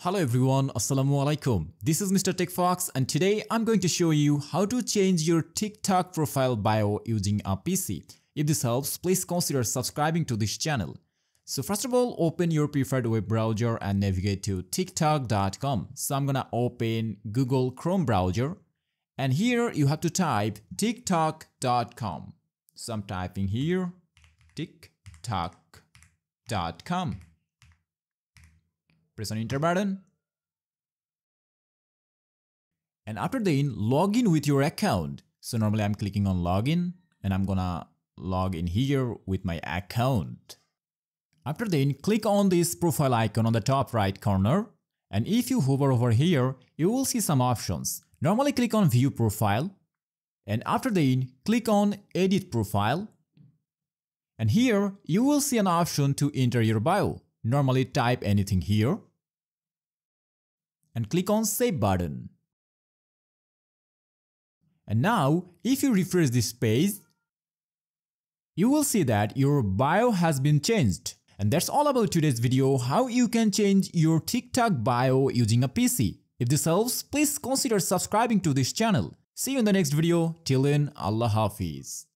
Hello everyone, Assalamu alaikum. This is Mr. TECHFOX and today I'm going to show you how to change your TikTok profile bio using a PC. If this helps, please consider subscribing to this channel. So first of all, open your preferred web browser and navigate to tiktok.com. So I'm gonna open Google Chrome browser and here you have to type tiktok.com. So I'm typing here tiktok.com. Press on enter button. And after then, log in with your account. So normally I'm clicking on login and I'm gonna log in here with my account. After then, click on this profile icon on the top right corner. And if you hover over here, you will see some options. Normally click on view profile. And after then, click on edit profile. And here you will see an option to enter your bio. Normally type anything here and click on save button. And now if you refresh this page, you will see that your bio has been changed. And that's all about today's video, how you can change your TikTok bio using a PC. If this helps, please consider subscribing to this channel. See you in the next video. Till then, Allah Hafiz.